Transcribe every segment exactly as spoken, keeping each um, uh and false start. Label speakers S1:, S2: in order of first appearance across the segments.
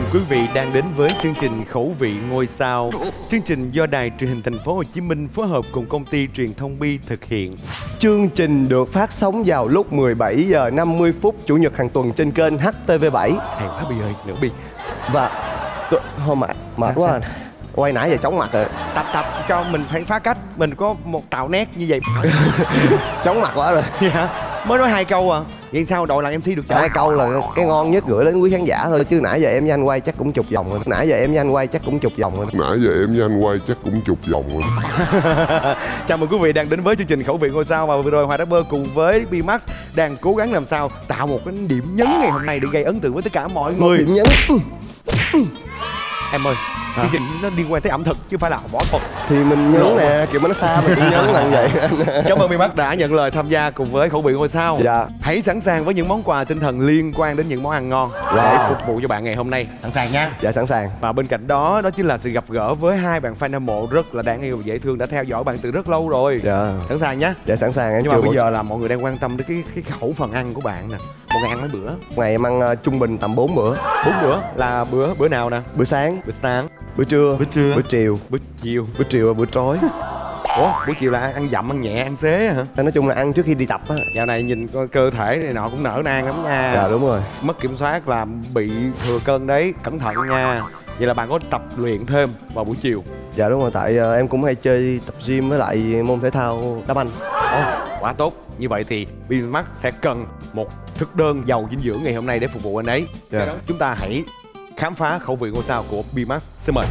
S1: quý vị đang đến với chương trình Khẩu vị ngôi sao. Chương trình do Đài Truyền hình Thành phố Hồ Chí Minh phối hợp cùng công ty truyền thông Bi thực hiện.
S2: Chương trình được phát sóng vào lúc mười bảy giờ năm mươi phút chủ nhật hàng tuần trên kênh H T V bảy.
S1: Hay quá Bi ơi, nữa Bi.
S2: Và thôi mệt, mệt quá à. Quay nãy giờ chóng mặt rồi.
S1: Tập tập cho mình phải phá cách, mình có một tạo nét như vậy.
S2: Chóng mặt quá rồi.
S1: Dạ. Mới nói hai câu à. Vậy sao đội làm em xê được chọn?
S2: Hai câu là cái ngon nhất gửi đến quý khán giả thôi, chứ nãy giờ em với anh quay chắc cũng chục vòng rồi. Nãy giờ em với anh quay chắc cũng chục vòng rồi.
S3: Nãy giờ em với anh quay chắc cũng chục vòng rồi.
S1: Chào mừng quý vị đang đến với chương trình Khẩu vị ngôi sao. Và vừa rồi Hoài Rapper cùng với Bi-Max đang cố gắng làm sao tạo một cái điểm nhấn ngày hôm nay để gây ấn tượng với tất cả mọi người.
S2: Điểm nhấn.
S1: Em ơi,
S2: hả?
S1: Chương trình nó liên quan tới ẩm thực chứ không phải là võ thuật.
S2: Thì mình nhấn nè, kiểu mà nó xa mình cũng nhấn là vậy.
S1: Cảm ơn Bi-Max đã nhận lời tham gia cùng với Khẩu vị ngôi sao.
S2: Dạ.
S1: Hãy sẵn sàng với những món quà tinh thần liên quan đến những món ăn ngon
S2: wow.
S1: để phục vụ cho bạn ngày hôm nay. Sẵn sàng nha.
S2: Dạ sẵn sàng.
S1: Và bên cạnh đó, đó chính là sự gặp gỡ với hai bạn fan hâm mộ rất là đáng yêu và dễ thương đã theo dõi bạn từ rất lâu rồi.
S2: Dạ.
S1: Sẵn sàng nhé.
S2: Dạ sẵn sàng em.
S1: Nhưng mà bây
S2: một...
S1: giờ là mọi người đang quan tâm đến cái cái khẩu phần ăn của bạn nè. Một ngày ăn mấy bữa?
S2: Ngày em ăn uh, trung bình tầm bốn bữa.
S1: Bốn bữa là bữa bữa nào nè?
S2: Bữa sáng,
S1: Bữa sáng,
S2: bữa trưa,
S1: bữa trưa,
S2: bữa chiều,
S1: bữa chiều.
S2: bữa chiều và bữa tối.
S1: Ủa, buổi chiều là ăn dặm, ăn nhẹ, ăn xế hả?
S2: Nói chung là ăn trước khi đi tập á.
S1: Dạo này nhìn coi cơ thể này nọ cũng nở nang lắm nha.
S2: Dạ đúng rồi.
S1: Mất kiểm soát là bị thừa cân đấy, cẩn thận nha. Vậy là bạn có tập luyện thêm vào buổi chiều?
S2: Dạ đúng rồi, tại uh, em cũng hay chơi tập gym với lại môn thể thao đá banh.
S1: Ồ, quá tốt. Như vậy thì Bi-Max sẽ cần một thực đơn giàu dinh dưỡng ngày hôm nay để phục vụ anh ấy.
S2: Dạ.
S1: Chúng ta hãy khám phá khẩu vị ngôi sao của Bi-Max. Xin mời.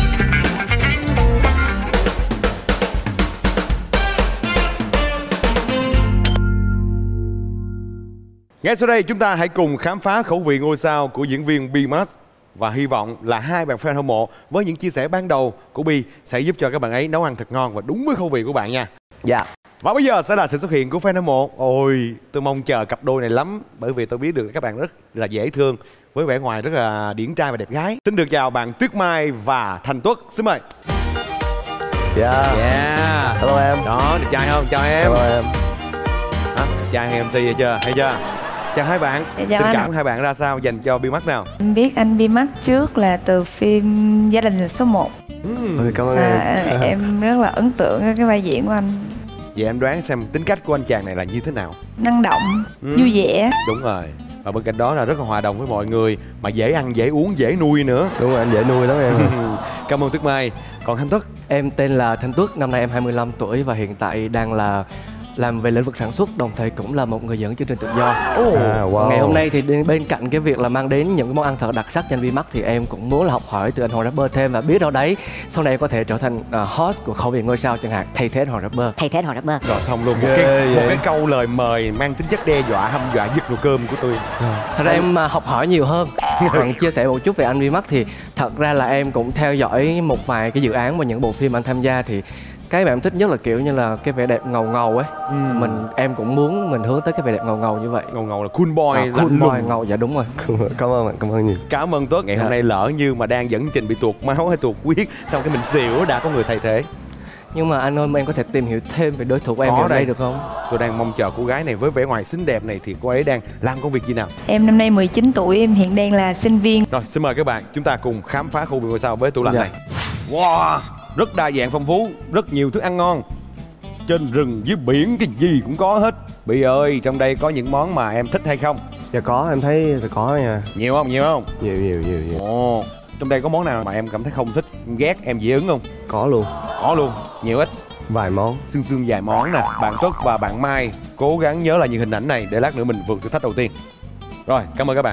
S1: Ngay sau đây chúng ta hãy cùng khám phá khẩu vị ngôi sao của diễn viên Bi-Max. Và hy vọng là hai bạn fan hâm mộ với những chia sẻ ban đầu của Bi sẽ giúp cho các bạn ấy nấu ăn thật ngon và đúng với khẩu vị của bạn nha.
S2: Dạ.
S1: Và bây giờ sẽ là sự xuất hiện của fan hâm mộ. Ôi, tôi mong chờ cặp đôi này lắm. Bởi vì tôi biết được các bạn rất là dễ thương, với vẻ ngoài rất là điển trai và đẹp gái. Xin được chào bạn Tuyết Mai và Thành Tuất. Xin mời.
S2: Dạ.
S1: Yeah.
S2: Hello em.
S1: Đó, đẹp trai không? Chào em.
S2: Hello em.
S1: À, đẹp trai hay em xê vậy chưa? Hay chưa? Chào hai bạn.
S4: Dạ,
S1: tình
S4: anh.
S1: cảm hai bạn ra sao dành cho Bi-Max nào?
S4: Em biết anh Bi-Max trước là từ phim Gia đình là số một.
S2: Ừ, cảm ơn
S4: à,
S2: em.
S4: Em rất là ấn tượng với cái vai diễn của anh.
S1: Vậy em đoán xem tính cách của anh chàng này là như thế nào?
S4: Năng động,
S1: ừ.
S4: vui vẻ.
S1: Đúng rồi. Và bên cạnh đó là rất là hòa đồng với mọi người, mà dễ ăn, dễ uống, dễ nuôi nữa.
S2: Đúng rồi, anh dễ nuôi lắm em.
S1: Cảm ơn Tuyết Mai. Còn Thanh Tuất?
S5: Em tên là Thanh Tuất, năm nay em hai mươi lăm tuổi và hiện tại đang là làm về lĩnh vực sản xuất, đồng thời cũng là một người dẫn chương trình tự do.
S1: Oh.
S2: À, wow.
S5: Ngày hôm nay thì bên cạnh cái việc là mang đến những cái món ăn thật đặc sắc cho anh Bi-Max thì em cũng muốn là học hỏi từ anh Hoàng Rapper thêm và biết đâu đấy sau này em có thể trở thành uh, host của Khẩu vị ngôi sao chẳng hạn, thay thế anh Hoàng Rapper.
S6: Thay thế Hoàng Rapper.
S1: Rồi xong luôn. Một
S2: Ghê
S1: cái, một
S2: vậy.
S1: cái câu lời mời mang tính chất đe dọa, hăm dọa giật nồi cơm của tôi.
S5: Thật ra em uh, học hỏi nhiều hơn. Còn chia sẻ một chút về anh Bi-Max thì thật ra là em cũng theo dõi một vài cái dự án và những bộ phim anh tham gia thì cái mà em thích nhất là kiểu như là cái vẻ đẹp ngầu ngầu ấy. ừ. Mình em cũng muốn mình hướng tới cái vẻ đẹp ngầu ngầu như vậy.
S1: Ngầu ngầu là cool boy,
S5: à, cool
S1: lạnh
S5: boy
S1: lùng.
S5: ngầu, dạ đúng rồi.
S2: Cảm ơn bạn, cảm ơn nhiều.
S1: Cảm ơn Tuất. Ngày
S5: Dạ.
S1: hôm nay lỡ như mà đang dẫn trình bị tuột máu hay tuột huyết, xong cái mình xỉu đã có người thay thế.
S5: Nhưng mà anh ơi, em có thể tìm hiểu thêm về đối thủ của em
S1: Có
S5: ngày hôm
S1: đây.
S5: nay được không?
S1: Tôi đang mong chờ cô gái này với vẻ ngoài xinh đẹp này thì cô ấy đang làm công việc gì nào?
S4: Em năm nay mười chín tuổi, em hiện đang là sinh viên.
S1: Rồi, xin mời các bạn, chúng ta cùng khám phá khu vực ngôi sao với tủ lạnh
S5: Dạ.
S1: này. Wow, rất đa dạng phong phú, rất nhiều thức ăn ngon. Trên rừng dưới biển cái gì cũng có hết. Bi ơi, trong đây có những món mà em thích hay không?
S2: Dạ có, em thấy là có nha.
S1: Nhiều không? Nhiều không?
S2: Nhiều nhiều nhiều nhiều.
S1: Ồ, trong đây có món nào mà em cảm thấy không thích, ghét, em dị ứng không?
S2: Có luôn.
S1: Có luôn, nhiều ít.
S2: Vài món.
S1: Xương xương vài món nè. Bạn Tuất và bạn Mai cố gắng nhớ lại những hình ảnh này để lát nữa mình vượt thử thách đầu tiên. Rồi, cảm ơn các bạn.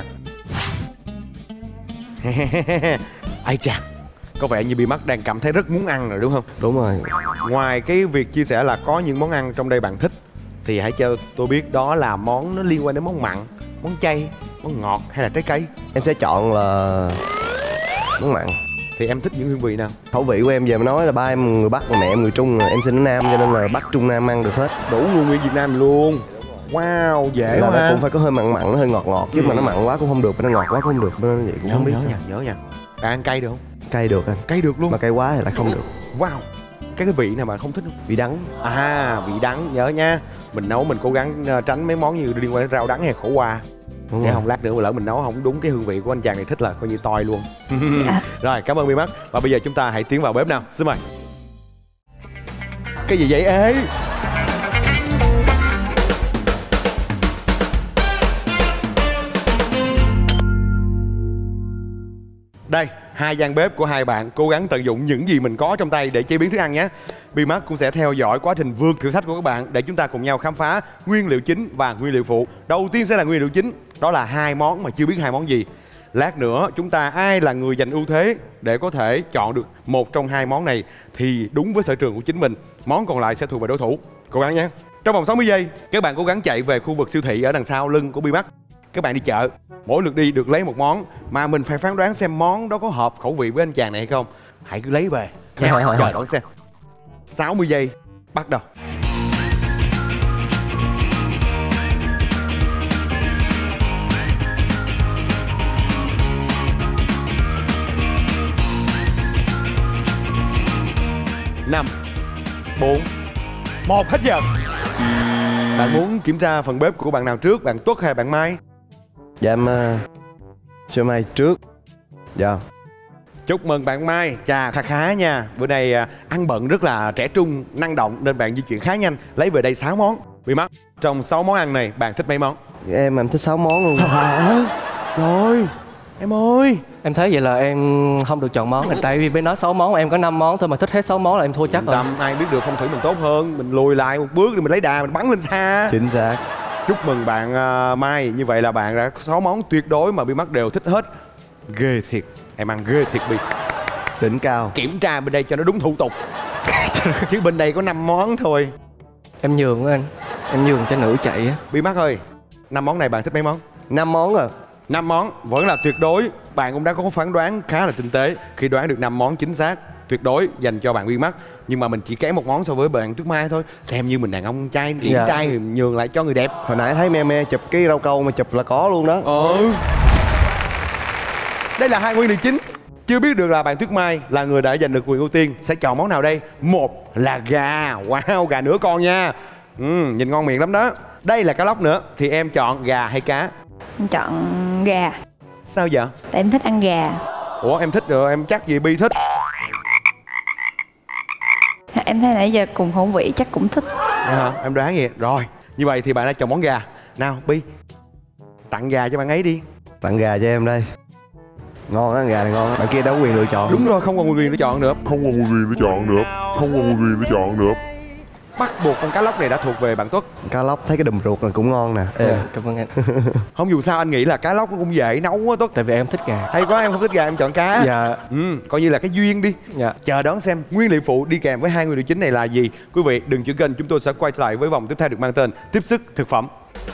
S1: Ai chà, có vẻ như Bi-Max đang cảm thấy rất muốn ăn rồi đúng không?
S2: Đúng rồi.
S1: Ngoài cái việc chia sẻ là có những món ăn trong đây bạn thích thì hãy cho tôi biết đó là món nó liên quan đến món mặn, món chay, món ngọt hay là trái cây.
S2: Em sẽ chọn là món mặn.
S1: Thì em thích những hương vị nào?
S2: Khẩu vị của em giờ mà nói là ba em người Bắc mà mẹ em người Trung, em sinh ở Nam cho nên là Bắc Trung Nam ăn được hết.
S1: Đủ luôn người Việt Nam luôn. Wow, dễ
S2: là
S1: quá.
S2: nó cũng phải có hơi mặn mặn, nó hơi ngọt ngọt chứ
S1: ừ.
S2: mà nó mặn quá cũng không được, mà nó ngọt quá cũng không được, nên vậy cũng
S1: Nhớ,
S2: không biết
S1: nhớ
S2: sao.
S1: nha, nhớ nha. Bạn ăn cay được không?
S2: Cay được anh.
S1: Cay được luôn.
S2: Mà cay quá thì lại không được.
S1: Wow. Cái cái vị nào mà không thích không?
S2: Vị đắng.
S1: À, vị đắng, nhớ nha. Mình nấu mình cố gắng tránh mấy món như liên quan đến rau đắng hay khổ qua. Đúng để rồi. Không lát nữa mà lỡ mình nấu không đúng cái hương vị của anh chàng này thích là coi như toi luôn. Dạ. Rồi cảm ơn Bi-Max. Và bây giờ chúng ta hãy tiến vào bếp nào. Xin mời. Cái gì vậy ê? Đây, hai gian bếp của hai bạn cố gắng tận dụng những gì mình có trong tay để chế biến thức ăn nhé. Bi-Max cũng sẽ theo dõi quá trình vượt thử thách của các bạn để chúng ta cùng nhau khám phá nguyên liệu chính và nguyên liệu phụ. Đầu tiên sẽ là nguyên liệu chính, đó là hai món mà chưa biết hai món gì. Lát nữa chúng ta ai là người giành ưu thế để có thể chọn được một trong hai món này thì đúng với sở trường của chính mình. Món còn lại sẽ thuộc về đối thủ. Cố gắng nhé. Trong vòng sáu mươi giây, các bạn cố gắng chạy về khu vực siêu thị ở đằng sau lưng của Bi-Max. Các bạn đi chợ, mỗi lượt đi được lấy một món mà mình phải phán đoán xem món đó có hợp khẩu vị với anh chàng này hay không. Hãy cứ lấy về nha. Chờ đón xem. sáu mươi giây bắt đầu. Năm, bốn, một, hết giờ. Bạn muốn kiểm tra phần bếp của bạn nào trước, bạn Tuất hay bạn Mai?
S2: Dạ em uh, cho Mai trước. Dạ.
S1: Chúc mừng bạn Mai, chà khá khá nha. Bữa nay uh, ăn bận rất là trẻ trung, năng động nên bạn di chuyển khá nhanh. Lấy về đây sáu món. Bi-Max, trong sáu món ăn này bạn thích mấy món?
S2: Em em thích sáu món luôn.
S1: Trời em ơi.
S5: Em thấy vậy là em không được chọn món này. Tại vì bên nói sáu món em có năm món thôi mà thích hết sáu món là em thua chắc rồi.
S1: Tâm ai biết được phong thủy mình tốt hơn. Mình lùi lại một bước thì mình lấy đà mình bắn lên xa.
S2: Chính xác.
S1: Chúc mừng bạn uh, Mai. Như vậy là bạn đã sáu món tuyệt đối mà Bi-Max đều thích hết. Ghê thiệt. Em ăn ghê thiệt Bi.
S2: Đỉnh cao.
S1: Kiểm tra bên đây cho nó đúng thủ tục. Chứ bên đây có năm món thôi.
S5: Em nhường anh. Em nhường cho nữ chạy á.
S1: Bi-Max ơi, năm món này bạn thích mấy món?
S2: Năm món à?
S1: Năm món vẫn là tuyệt đối. Bạn cũng đã có phán đoán khá là tinh tế khi đoán được năm món chính xác. Tuyệt đối dành cho bạn Bi-Max. Nhưng mà mình chỉ kém một món so với bạn Tuyết Mai thôi. Xem như mình đàn ông trai, điển dạ. trai thì nhường lại cho người đẹp.
S2: Hồi nãy thấy me me chụp cái rau câu mà chụp là có luôn đó.
S1: Ừ. Đây là hai nguyên liệu chính. Chưa biết được là bạn Tuyết Mai là người đã giành được quyền ưu tiên sẽ chọn món nào đây? Một là gà. Wow, gà nửa con nha. Ừ, nhìn ngon miệng lắm đó. Đây là cá lóc nữa. Thì em chọn gà hay cá?
S4: Em chọn gà.
S1: Sao vậy?
S4: Tại em thích ăn gà.
S1: Ủa em thích rồi em chắc gì Bi thích?
S4: Em thấy nãy giờ cùng khẩu vị chắc cũng thích.
S1: À, em đoán vậy. Rồi, như vậy thì bạn đã chọn món gà. Nào Bi, tặng gà cho bạn ấy đi.
S2: Tặng gà cho em đây. Ngon á, gà này ngon á. Bạn kia đâu có quyền lựa chọn.
S1: Đúng rồi, không còn quyền lựa chọn nữa.
S3: Không còn quyền lựa chọn nữa. Không còn quyền lựa chọn nữa.
S1: Bắt buộc con cá lóc này đã thuộc về bạn Tuất.
S2: Cá lóc thấy cái đùm ruột này cũng ngon nè.
S5: Ê, cảm ơn anh.
S1: Không dù sao anh nghĩ là cá lóc nó cũng dễ nấu quá Tuất.
S5: Tại vì em thích gà.
S1: Hay quá, em không thích gà em chọn cá.
S5: Dạ.
S1: Ừ, coi như là cái duyên đi.
S5: Dạ.
S1: Chờ đón xem nguyên liệu phụ đi kèm với hai nguyên liệu chính này là gì. Quý vị đừng chuyển kênh, chúng tôi sẽ quay trở lại với vòng tiếp theo được mang tên Tiếp sức thực phẩm.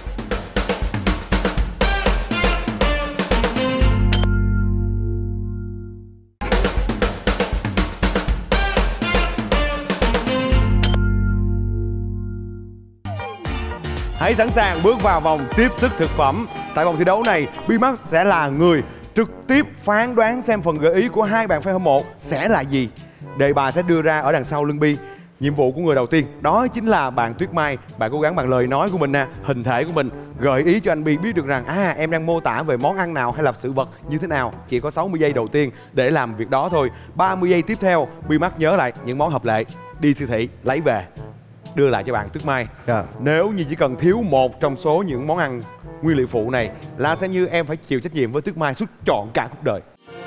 S1: Hãy sẵn sàng bước vào vòng tiếp sức thực phẩm. Tại vòng thi đấu này, Bi-Max sẽ là người trực tiếp phán đoán xem phần gợi ý của hai bạn fan hâm mộ sẽ là gì. Đề bài sẽ đưa ra ở đằng sau lưng Bi. Nhiệm vụ của người đầu tiên đó chính là bạn Tuyết Mai. Bạn cố gắng bằng lời nói của mình nè, hình thể của mình gợi ý cho anh Bi biết được rằng à em đang mô tả về món ăn nào hay là sự vật như thế nào. Chỉ có sáu mươi giây đầu tiên để làm việc đó thôi. ba mươi giây tiếp theo Bi-Max nhớ lại những món hợp lệ, đi siêu thị lấy về đưa lại cho bạn Tuyết Mai.
S2: Yeah.
S1: Nếu như chỉ cần thiếu một trong số những món ăn nguyên liệu phụ này là xem như em phải chịu trách nhiệm với Tuyết Mai suốt trọn cả cuộc đời.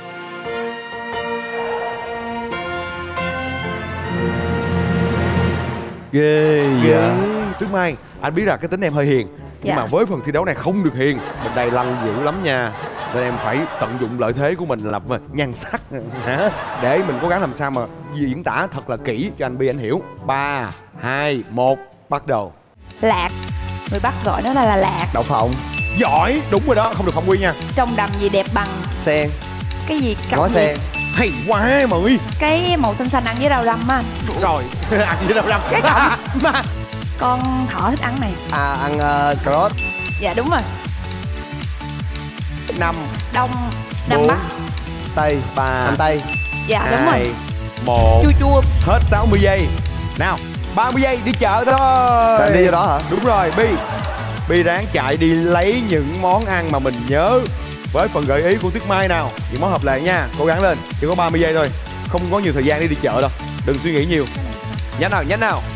S2: Ghê
S1: Ghê. Tuyết Mai, anh biết là cái tính em hơi hiền. Nhưng
S4: Dạ.
S1: mà với phần thi đấu này không được hiền. Bên đây lăng dữ lắm nha. Nên em phải tận dụng lợi thế của mình là về nhan sắc hả? Để mình cố gắng làm sao mà diễn tả thật là kỹ cho anh Bi anh hiểu. Ba, hai, một, bắt đầu.
S4: Lạc. Người Bắc gọi nó là, là lạc.
S2: Đậu phộng.
S1: Giỏi, đúng rồi đó, không được phạm quy nha.
S4: Trong đầm gì đẹp bằng
S2: Sen.
S4: cái gì cặp
S2: Ngó
S4: gì?
S2: sen.
S1: Hay quá Mười.
S4: Cái màu xanh xanh ăn với rau răm á.
S1: Rồi, ăn với đâu răm.
S4: Cái cọng. Con thỏ thích ăn này.
S2: À ăn uh, cà rốt.
S4: Dạ đúng rồi.
S1: Năm,
S4: Đông, Nam
S1: bốn,
S4: Bắc.
S2: Tây.
S1: ba,
S2: Ăn Tây.
S4: Dạ đúng
S1: hai,
S4: rồi.
S1: một.
S4: Chua chua.
S1: Hết sáu mươi giây. Nào, ba mươi giây đi chợ thôi.
S2: Bạn đi vô đó hả?
S1: Đúng rồi, Bi. Bi ráng chạy đi lấy những món ăn mà mình nhớ với phần gợi ý của Tuyết Mai nào. Những món hợp lệ nha, cố gắng lên. Chỉ có ba mươi giây thôi, không có nhiều thời gian để đi chợ đâu. Đừng suy nghĩ nhiều. Nhanh nào, nhanh nào.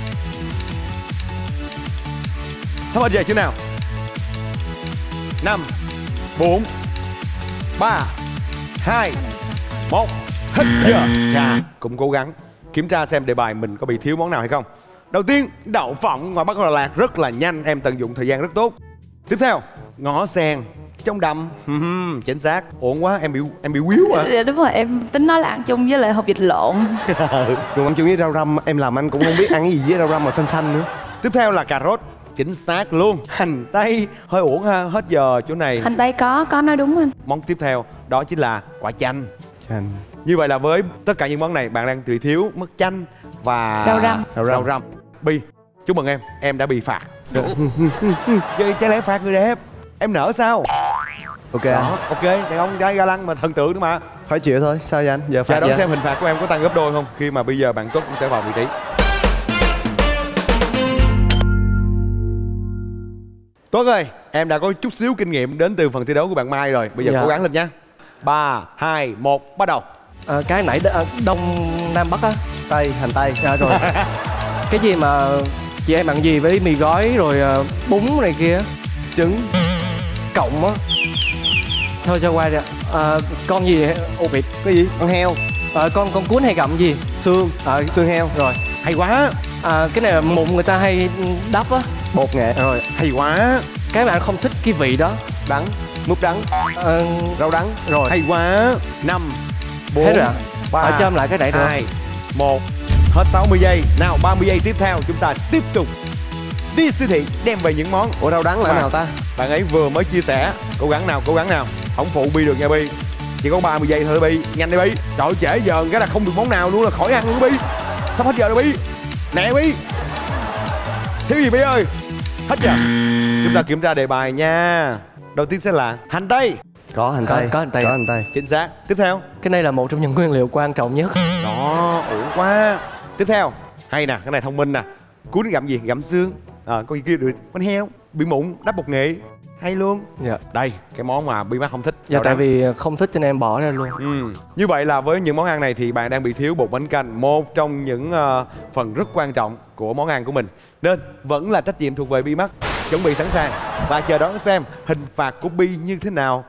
S1: Sắp hết giờ chưa nào? Năm, bốn, ba, hai, một. Hết giờ. Chà, cũng cố gắng kiểm tra xem đề bài mình có bị thiếu món nào hay không. Đầu tiên, đậu phộng ngoài Bắc Đà Lạt rất là nhanh, em tận dụng thời gian rất tốt. Tiếp theo, ngó sen trong đầm. Chính xác. Ổn quá, em bị em bị quýu à?
S4: Dạ đúng rồi, em tính nói là ăn chung với lại hộp vịt lộn.
S2: Dùng ăn chung với rau răm, em làm anh cũng không biết ăn cái gì với rau răm màu xanh xanh nữa.
S1: Tiếp theo là cà rốt. Chính xác luôn. Hành tây hơi uổng ha, hết giờ chỗ này.
S4: Hành tây có, có nói đúng anh.
S1: Món tiếp theo đó chính là quả chanh.
S2: Chanh.
S1: Như vậy là với tất cả những món này bạn đang bị thiếu mất chanh và
S4: rau răm.
S1: Rau răm. Rau răm. Bi, chúc mừng em, em đã bị phạt. Chứ chắc lẽ phạt người đẹp. Em nỡ sao?
S2: Ok
S1: Đó,
S2: anh.
S1: ok, đàn ông trai ga lăng mà thần tượng nữa mà.
S2: Phải chịu thôi, sao vậy anh? Giờ phạt
S1: Dạ đón
S2: vậy?
S1: xem hình phạt của em có tăng gấp đôi không khi mà bây giờ bạn Tuất cũng sẽ vào vị trí. Tuấn ơi, em đã có chút xíu kinh nghiệm đến từ phần thi đấu của bạn Mai rồi. Bây giờ
S5: Dạ.
S1: cố gắng lên nha. Ba, hai, một, bắt đầu.
S5: À, cái nãy đ- à, đông nam bắc á.
S2: Tây, hành tây.
S5: Dạ rồi. Cái gì mà chị em ăn gì với mì gói rồi à, bún này kia.
S2: Trứng.
S5: Cộng á. Thôi cho qua đi ạ. À, con gì? Ô vịt.
S2: Cái gì? Con heo.
S5: À, con con cuốn hay gặm gì?
S2: Xương.
S5: À,
S2: Xương heo.
S5: rồi.
S1: Hay quá,
S5: À, cái này là mụn người ta hay đắp á.
S2: Bột nghệ.
S5: Rồi.
S1: hay quá,
S5: Cái bạn không thích cái vị đó.
S2: Đắng. Mướp đắng.
S5: À,
S2: Rau đắng.
S5: rồi.
S1: hay quá. Năm, bốn,
S5: Hết rồi ạ.
S1: ba,
S5: À, cho em lại cái nãy nữa.
S1: hai, một. Hết sáu mươi giây. Nào ba mươi giây tiếp theo chúng ta tiếp tục đi siêu thị đem về những món.
S2: Ủa rau đắng là
S1: Mà.
S2: nào ta?
S1: Bạn ấy vừa mới chia sẻ. Cố gắng nào, cố gắng nào. Không phụ Bi được nha Bi. Chỉ có ba mươi giây thôi Bi. Nhanh đi Bi. Trời ơi, trễ giờ cái là không được món nào luôn là khỏi ăn luôn Bi. Sắp hết giờ rồi Bi. Nè Bi. Thiếu gì Bi ơi? Hết giờ. Chúng ta kiểm tra đề bài nha. Đầu tiên sẽ là hành tây.
S2: Có hành
S5: Có-
S2: tây.
S5: có hành tây.
S2: Có hành tây.
S1: Chính xác. Tiếp theo.
S5: Cái này là một trong những nguyên liệu quan trọng nhất.
S1: Đó, ổn quá. Tiếp theo. Hay nè, cái này thông minh nè. Cuốn gặm gì? Gặm xương. À, con gì kia được. Bánh heo. Bị mụn, đắp bột nghệ. Hay luôn.
S5: Dạ.
S1: Đây, cái món mà Bi Mắt không thích.
S5: Dạ
S1: Rau
S5: tại
S1: đắng.
S5: vì không thích cho nên em bỏ ra luôn.
S1: Ừ. Như vậy là với những món ăn này thì bạn đang bị thiếu bột bánh canh, một trong những uh, phần rất quan trọng của món ăn của mình. Nên vẫn là trách nhiệm thuộc về Bi Mắt. Chuẩn bị sẵn sàng và chờ đón xem hình phạt của Bi như thế nào.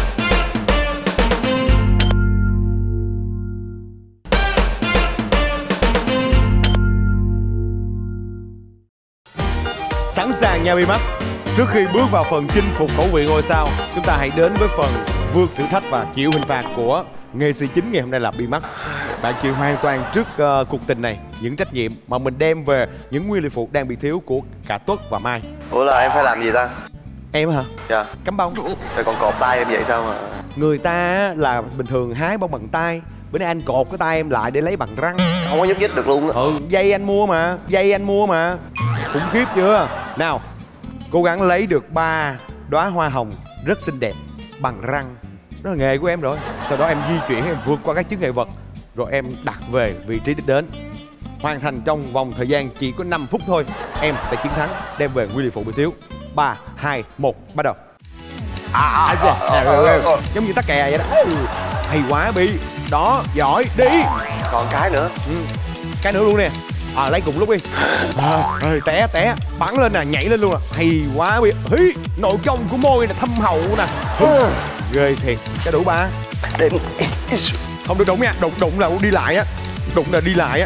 S1: Sẵn sàng nha Bi Mắt. Trước khi bước vào phần chinh phục khẩu vị ngôi sao, chúng ta hãy đến với phần vượt thử thách và chịu hình phạt của nghệ sĩ chính ngày hôm nay là Bi Mắt. Bạn chịu hoàn toàn trước uh, cuộc tình này những trách nhiệm mà mình đem về những nguyên liệu phụ đang bị thiếu của cả Tuất và Mai.
S2: Ủa là em phải làm gì ta?
S1: Em hả?
S2: Dạ.
S1: Cắm bông.
S2: Rồi còn cột tay em vậy sao mà?
S1: Người ta là bình thường hái bông bằng tay, bữa nay anh cột cái tay em lại để lấy bằng răng.
S2: Không có nhúc nhích được luôn á.
S1: Ừ, dây anh mua mà, dây anh mua mà. Khủng khiếp chưa? Nào, cố gắng lấy được ba đóa hoa hồng rất xinh đẹp bằng răng. Đó là nghề của em rồi. Sau đó em di chuyển, em vượt qua các chướng ngại vật, rồi em đặt về vị trí đích đến. Hoàn thành trong vòng thời gian chỉ có năm phút thôi, em sẽ chiến thắng, đem về nguyên liệu phụ bị thiếu. Ba, hai, một, bắt đầu. À, à, à, à, à, à, à. Giống như tắc kè vậy đó. Ừ, hay quá Bi. Đó, giỏi, đi.
S2: Còn cái nữa.
S1: Ừ. Cái nữa luôn nè. À, lấy cùng lúc đi. À, ơi, té té bắn lên nè, nhảy lên luôn nè. Hay quá Bi. Hí, nội công của môi nè, thâm hậu nè. Hứ. Ghê thiệt. Cái đủ ba.
S2: Để...
S1: Không được đụng nha, đụng đụng là đi lại á. Đụng là đi lại á.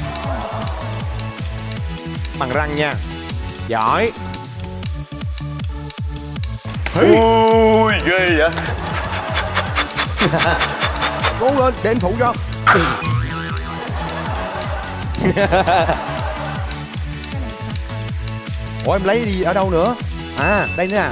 S1: Bằng răng nha. Giỏi. Hí.
S2: Ui ghê vậy.
S1: Cố lên để anh phụ cho. Ủa em lấy đi ở đâu nữa? À đây nữa à.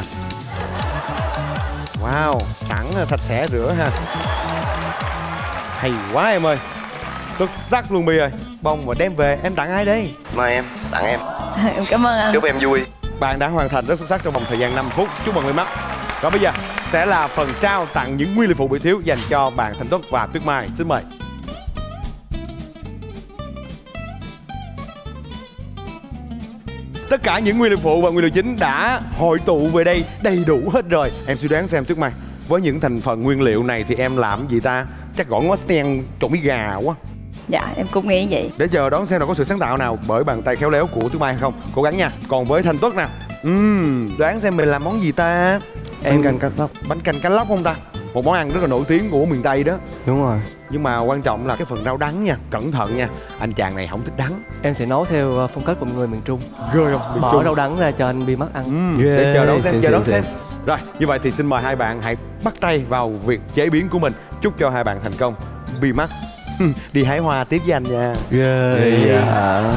S1: Wow, sẵn sạch sẽ rửa ha. Hay quá em ơi. Xuất sắc luôn Bi ơi. Bông mà đem về em tặng ai đây?
S2: Mời em, tặng em.
S4: Em cảm ơn anh.
S2: Chúc em vui.
S1: Bạn đã hoàn thành rất xuất sắc trong vòng thời gian năm phút. Chúc mừng Bi Mắt. Và bây giờ sẽ là phần trao tặng những nguyên liệu phụ bị thiếu dành cho bạn Thành Tuất và Tuyết Mai. Xin mời. tất cả những nguyên liệu phụ và nguyên liệu chính đã hội tụ về đây đầy đủ hết rồi. Em suy đoán xem Tuyết Mai, với những thành phần nguyên liệu này thì em làm gì ta? Chắc gỏi ngó sen trộn bí gà quá.
S4: Dạ em cũng nghĩ vậy.
S1: Để chờ đón xem là có sự sáng tạo nào bởi bàn tay khéo léo của Tuyết Mai hay không. Cố gắng nha. Còn với Thanh Tuất nè, uhm, đoán xem mình làm món gì ta?
S2: Em canh cá lóc.
S1: Bánh canh cá lóc không ta? Một món ăn rất là nổi tiếng của miền Tây đó.
S2: Đúng rồi.
S1: Nhưng mà quan trọng là cái phần rau đắng nha. Cẩn thận nha, anh chàng này không thích đắng.
S5: Em sẽ nấu theo phong cách của người miền Trung.
S1: Ghê không? Miền
S5: Bỏ
S1: Trung.
S5: rau đắng ra cho anh Bi Mắt ăn.
S1: Uhm,
S2: Ghê.
S1: để chờ đón xem,
S2: Xem,
S1: chờ
S2: xem,
S1: đón xem.
S2: xem.
S1: Rồi, như vậy thì xin mời hai bạn hãy bắt tay vào việc chế biến của mình. Chúc cho hai bạn thành công. Bi Mắt đi hái hoa tiếp với anh nha.
S2: Ghê dạ.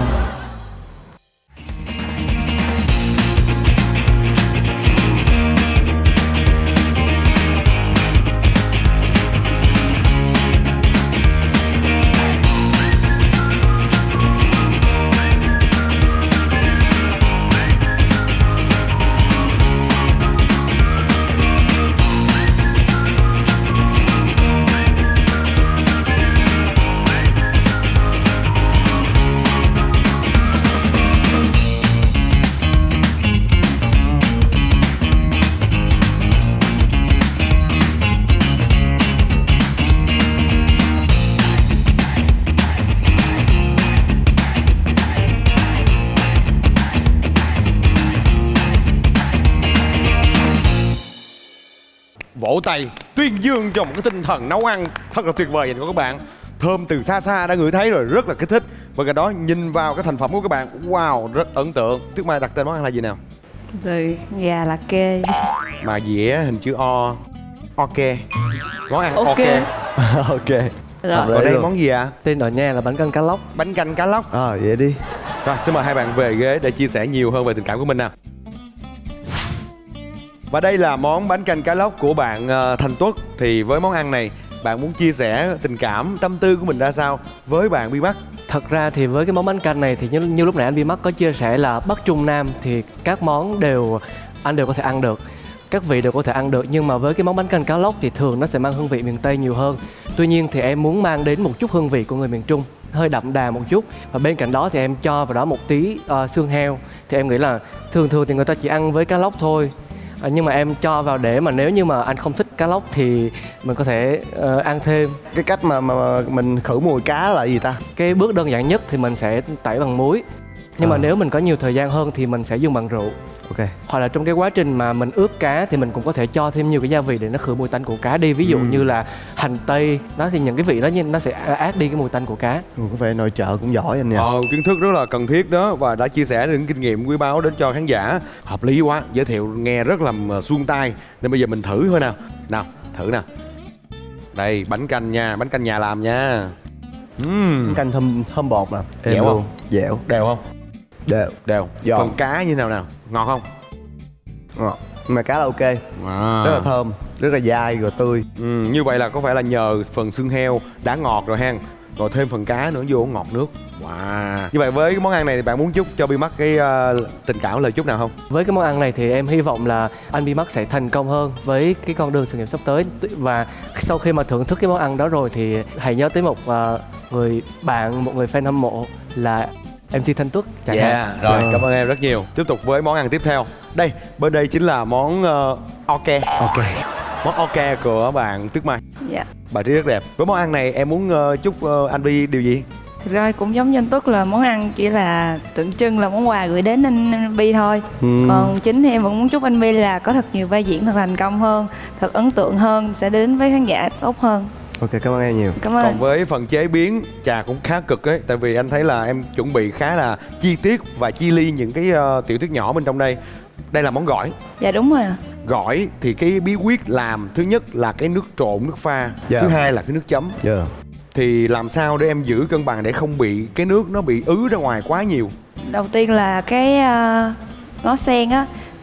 S1: Vỗ tay tuyên dương cho một cái tinh thần nấu ăn thật là tuyệt vời dành cho các bạn. Thơm từ xa xa đã ngửi thấy rồi, rất là kích thích. Và cái đó nhìn vào cái thành phẩm của các bạn, wow, rất ấn tượng. Tuyết Mai đặt tên món ăn là gì nào?
S4: Từ gà là kê.
S1: Mà dĩa hình chữ O. Ok. Món ăn ok.
S4: Ok.
S2: Ok.
S4: Rồi.
S2: Hợp lý
S1: Ở đây
S2: luôn.
S1: món gì ạ? À?
S5: Tên ở nhà là bánh canh cá lóc.
S1: Bánh canh cá lóc.
S2: Ờ vậy đi.
S1: Rồi, xin mời hai bạn về ghế để chia sẻ nhiều hơn về tình cảm của mình nào. Và đây là món bánh canh cá lóc của bạn uh, Thanh Tuất. Thì với món ăn này, bạn muốn chia sẻ tình cảm, tâm tư của mình ra sao với bạn Bi Mắt?
S5: Thật ra thì với cái món bánh canh này thì như, như lúc nãy anh Bi Mắt có chia sẻ là Bắc Trung Nam thì các món đều anh đều có thể ăn được, các vị đều có thể ăn được. Nhưng mà với cái món bánh canh cá lóc thì thường nó sẽ mang hương vị miền Tây nhiều hơn. Tuy nhiên thì em muốn mang đến một chút hương vị của người miền Trung, hơi đậm đà một chút. Và bên cạnh đó thì em cho vào đó một tí uh, xương heo. Thì em nghĩ là thường thường thì người ta chỉ ăn với cá lóc thôi. À, nhưng mà em cho vào để mà nếu như mà anh không thích cá lóc thì mình có thể uh, ăn thêm.
S2: Cái cách mà, mà mình khử mùi cá là gì ta?
S5: Cái bước đơn giản nhất thì mình sẽ tẩy bằng muối. Nhưng
S2: À.
S5: mà nếu mình có nhiều thời gian hơn thì mình sẽ dùng bằng rượu.
S2: Ok.
S5: Hoặc là trong cái quá trình mà mình ướp cá thì mình cũng có thể cho thêm nhiều cái gia vị để nó khử mùi tanh của cá đi. Ví dụ
S1: Ừ.
S5: như là hành tây, đó thì những cái vị đó nó sẽ át đi cái mùi tanh của cá.
S2: Ừ, có vẻ nội trợ cũng giỏi anh nha.
S1: Ờ, kiến thức rất là cần thiết đó. Và đã chia sẻ những kinh nghiệm quý báu đến cho khán giả. Hợp lý quá, giới thiệu nghe rất là suông tai. Nên bây giờ mình thử thôi nào. Nào, thử nào. Đây, bánh canh nha, bánh canh nhà làm nha. Uhm,
S2: Canh thơm thơm bột nè. Êm
S1: Dẻo
S2: luôn.
S1: không?
S2: Dẻo.
S1: đều không?
S2: Đều.
S1: Đều.
S2: Giòn.
S1: Phần cá như nào nào? Ngọt không?
S2: Ngọt. Nhưng mà cá là ok.
S1: À.
S2: Rất là thơm, rất là dai rồi tươi.
S1: Ừ, như vậy là có phải là nhờ phần xương heo đã ngọt rồi ha, rồi thêm phần cá nữa vô ngọt nước. Wow. Như vậy với cái món ăn này thì bạn muốn chúc cho Bi Mắt cái uh, tình cảm lời chúc nào không?
S5: Với cái món ăn này thì em hy vọng là anh Bi Mắt sẽ thành công hơn với cái con đường sự nghiệp sắp tới. Và sau khi mà thưởng thức cái món ăn đó rồi thì hãy nhớ tới một uh, người bạn, một người fan hâm mộ là em xê Thanh Tuất chẳng hạn.
S1: Yeah, rồi,
S2: Dạ.
S1: cảm ơn em rất nhiều. Tiếp tục với món ăn tiếp theo. Đây, bên đây chính là món uh, ok.
S2: Ok.
S1: Món ok của bạn Tuyết Mai.
S4: Dạ.
S1: Bà trí rất đẹp. Với món ăn này em muốn uh, chúc uh, anh Bi điều gì?
S4: Thực ra cũng giống như anh Tuất là món ăn chỉ là tượng trưng, là món quà gửi đến anh Bi thôi.
S2: Ừ.
S4: Còn chính thì em vẫn muốn chúc anh Bi là có thật nhiều vai diễn thật thành công hơn, thật ấn tượng hơn, sẽ đến với khán giả tốt hơn.
S2: Ok, cảm ơn em nhiều.
S4: Cảm ơn.
S1: Còn với phần chế biến, chà cũng khá cực đấy. Tại vì anh thấy là em chuẩn bị khá là chi tiết và chi ly những cái uh, tiểu tiết nhỏ bên trong đây. Đây là món gỏi.
S4: Dạ đúng rồi ạ.
S1: Gỏi thì cái bí quyết làm thứ nhất là cái nước trộn, nước pha.
S2: Dạ.
S1: Thứ hai là cái nước chấm.
S2: Dạ.
S1: Thì làm sao để em giữ cân bằng để không bị cái nước nó bị ứ ra ngoài quá nhiều?
S4: Đầu tiên là cái uh, ngó sen á,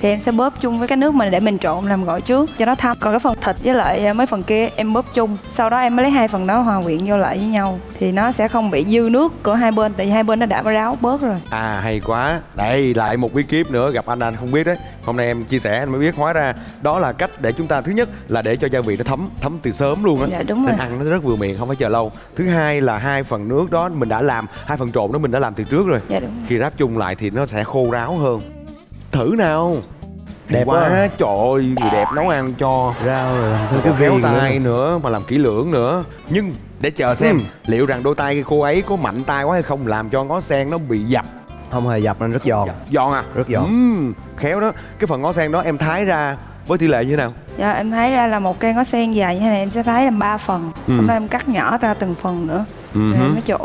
S4: thì em sẽ bóp chung với cái nước mình để mình trộn làm gỏi trước cho nó thấm. Còn cái phần thịt với lại mấy phần kia em bóp chung, sau đó em mới lấy hai phần đó hòa quyện vô lại với nhau thì nó sẽ không bị dư nước của hai bên, tại vì hai bên nó đã có ráo bớt rồi.
S1: À hay quá. Đây lại một bí kíp nữa, gặp anh anh không biết đấy. Hôm nay em chia sẻ anh mới biết, hóa ra đó là cách để chúng ta, thứ nhất là để cho gia vị nó thấm thấm từ sớm luôn á.
S4: Dạ đúng rồi.
S1: Nên ăn nó rất vừa miệng, không phải chờ lâu. Thứ hai là hai phần nước đó mình đã làm, hai phần trộn đó mình đã làm từ trước rồi.
S4: Dạ đúng rồi.
S1: Khi ráp chung lại thì nó sẽ khô ráo hơn. Thử nào.
S2: Đẹp
S1: quá.
S2: quá.
S1: Trời ơi, người đẹp nấu ăn cho
S2: Rau rồi làm thêm
S1: cái
S2: cái
S1: khéo
S2: viền
S1: tay
S2: nữa.
S1: nữa mà làm kỹ lưỡng nữa. Nhưng để chờ xem
S2: Ừ.
S1: liệu rằng đôi tay cô ấy có mạnh tay quá hay không, làm cho ngó sen nó bị dập.
S2: Không hề dập nên rất giòn.
S1: Giòn à?
S2: Rất giòn.
S1: Ừm, khéo đó. Cái phần ngó sen đó em thái ra với tỷ lệ như thế nào?
S4: Dạ em thấy ra là một cây ngó sen dài như thế này em sẽ thái làm ba phần,
S1: Ừ.
S4: xong đó em cắt nhỏ ra từng phần nữa
S1: Ừ
S4: rồi
S1: hứ.
S4: em mới trộn.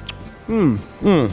S1: Ừ. Ừ.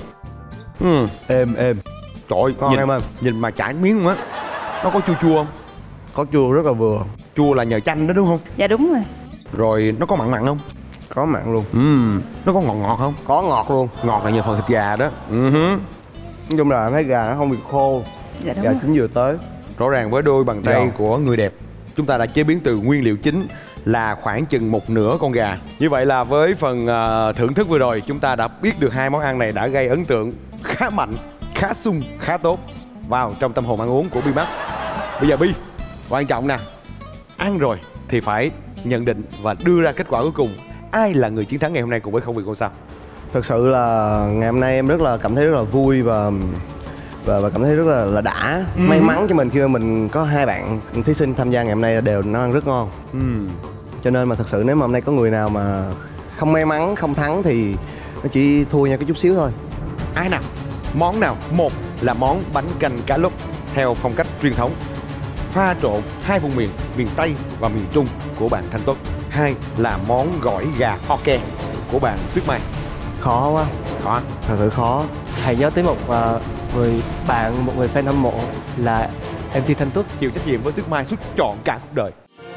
S1: Ừ.
S2: Êm êm.
S1: Trời ơi,
S2: Ngon
S1: nhìn,
S2: em ơi.
S1: nhìn mà chảy miếng luôn á. Nó có chua chua không?
S2: Có chua rất là vừa.
S1: Chua là nhờ chanh đó đúng không?
S4: Dạ đúng rồi.
S1: Rồi nó có mặn mặn không?
S2: Có mặn luôn.
S1: Ừm. Nó có ngọt ngọt không?
S2: Có ngọt luôn.
S1: Ngọt là nhờ phần thịt gà đó. Ừ hứ.
S2: Nói chung là em thấy gà nó không bị khô.
S4: Dạ đúng
S2: Gà
S4: rồi.
S2: chín vừa tới.
S1: Rõ ràng với đôi bàn tay
S2: Giòn.
S1: của người đẹp, chúng ta đã chế biến từ nguyên liệu chính là khoảng chừng một nửa con gà. Như vậy là với phần uh, thưởng thức vừa rồi, chúng ta đã biết được hai món ăn này đã gây ấn tượng khá mạnh, khá sung, khá tốt vào trong tâm hồn ăn uống của Bi-Max. Bây giờ Bi, quan trọng nè, ăn rồi thì phải nhận định và đưa ra kết quả cuối cùng. Ai là người chiến thắng ngày hôm nay cùng với Không Vì Ngôi Sao?
S2: Thật sự là ngày hôm nay em rất là cảm thấy rất là vui và và, và cảm thấy rất là là đã.
S1: Ừ.
S2: May mắn cho mình khi mà mình có hai bạn thí sinh tham gia ngày hôm nay đều nấu ăn rất ngon.
S1: Ừm.
S2: Cho nên mà thật sự nếu mà hôm nay có người nào mà không may mắn, không thắng thì nó chỉ thua nhau cái chút xíu thôi.
S1: Ai nào? Món nào? Một là món bánh canh cá lóc theo phong cách truyền thống, pha trộn hai vùng miền, miền Tây và miền Trung của bạn Thanh Tuất. Hai là món gỏi gà Hokkien của bạn Tuyết Mai.
S2: Khó quá,
S1: Đó.
S2: thật sự khó.
S5: Hãy nhớ tới một ờ, người bạn, một người fan hâm mộ là em xê Thanh Tuất.
S1: Chịu trách nhiệm với Tuyết Mai suốt trọn cả cuộc đời.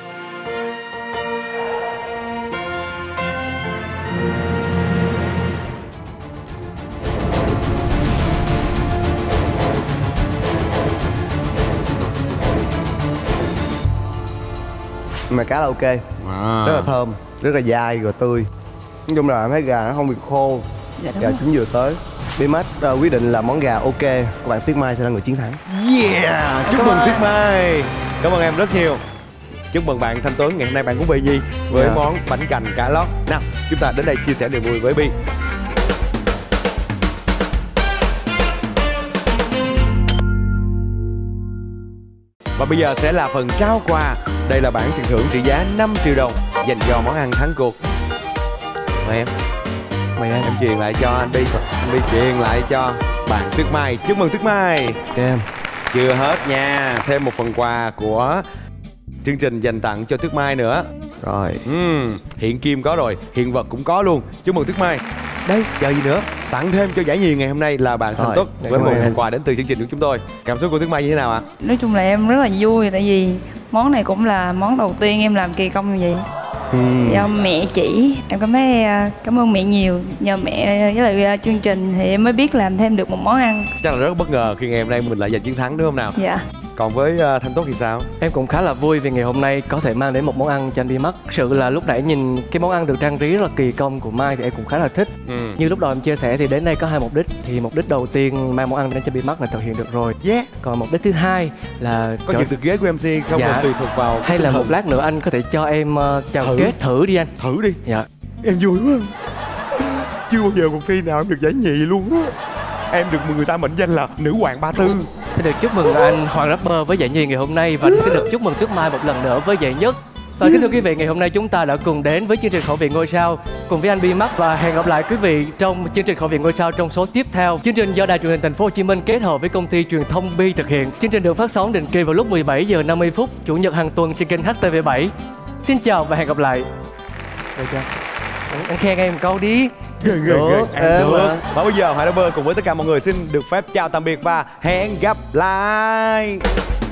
S2: Mà cá là ok,
S1: À.
S2: rất là thơm, rất là dai rồi tươi. Nói chung là em thấy gà nó không bị khô,
S4: Dạ đúng
S2: gà
S4: rồi.
S2: chín vừa tới. Bi-Max uh, quyết định là món gà ok, các bạn Tuyết Mai sẽ là người chiến thắng.
S1: Yeah! Chúc mừng Tuyết Mai. Cảm ơn em rất nhiều. Chúc mừng bạn Thanh Tuấn, ngày hôm nay bạn cũng về gì với
S2: Dạ.
S1: món bánh canh cá lóc. Nào, chúng ta đến đây chia sẻ niềm vui với Bi. Và bây giờ sẽ là phần trao quà. Đây là bảng tiền thưởng trị giá năm triệu đồng dành cho món ăn thắng cuộc. Mời em.
S5: Mời em.
S1: Em truyền lại cho anh Bi. Anh Bi truyền lại cho bạn Tuyết Mai. Chúc mừng Tuyết Mai.
S2: Ok em.
S1: Chưa hết nha, thêm một phần quà của chương trình dành tặng cho Tuyết Mai nữa.
S2: Rồi.
S1: Uhm, hiện kim có rồi, hiện vật cũng có luôn. Chúc mừng Tuyết Mai. Đây, chờ gì nữa, tặng thêm cho giải nhì ngày hôm nay là bạn Thanh
S2: Rồi,
S1: Tuất
S2: cảm
S1: với
S2: ơn
S1: một
S2: em.
S1: phần quà đến từ chương trình của chúng tôi. Cảm xúc của Tuyết Mai như thế nào ạ?
S4: Nói chung là em rất là vui tại vì món này cũng là món đầu tiên em làm kỳ công như vậy. Do mẹ chỉ, em cảm thấy à, cảm ơn mẹ nhiều. Nhờ mẹ với lại à, chương trình thì em mới biết làm thêm được một món ăn.
S1: Chắc là rất bất ngờ khi ngày hôm nay mình lại giành chiến thắng đúng không nào?
S4: Dạ.
S1: Còn với uh, Thanh Tuất thì sao?
S5: Em cũng khá là vui vì ngày hôm nay có thể mang đến một món ăn cho anh Bi-Max. Thực sự là lúc nãy nhìn cái món ăn được trang trí rất là kỳ công của Mai thì em cũng khá là thích.
S1: Ừ.
S5: Như lúc đầu em chia sẻ thì đến đây có hai mục đích. Thì mục đích đầu tiên mang món ăn đến cho Bi-Max là thực hiện được rồi.
S1: Yeah.
S5: Còn mục đích thứ hai là
S1: Có
S5: trở-
S1: giật được ghế của em xê không?
S5: Dạ.
S1: Là tùy thuộc vào
S5: hay là
S1: tinh
S5: một
S1: thần.
S5: lát nữa anh có thể cho em uh, chào
S1: Thử.
S5: kết thử đi anh.
S1: Thử đi.
S5: Dạ.
S1: Em vui quá. Chưa bao giờ cuộc thi nào em được giải nhì luôn á. Em được người ta mệnh danh là nữ hoàng Ba Tư.
S5: Xin được chúc mừng anh Hoàng Rapper với giải nhì ngày hôm nay và xin được chúc mừng Tuyết Mai một lần nữa với giải nhất. Và kính thưa quý vị, ngày hôm nay chúng ta đã cùng đến với chương trình Khẩu vị Ngôi Sao cùng với anh Bi-Max và hẹn gặp lại quý vị trong chương trình Khẩu vị Ngôi Sao trong số tiếp theo. Chương trình do Đài Truyền hình Thành phố Hồ Chí Minh kết hợp với công ty truyền thông Bi thực hiện. Chương trình được phát sóng định kỳ vào lúc mười bảy giờ năm mươi phút chủ nhật hàng tuần trên kênh H T V bảy. Xin chào và hẹn gặp lại. Được chưa? Anh, anh khen em một câu đi.
S1: Được,
S2: Được,
S1: em
S2: em
S1: được.
S2: mà.
S1: Và bây giờ Hải Rapper cùng với tất cả mọi người xin được phép chào tạm biệt và hẹn gặp lại.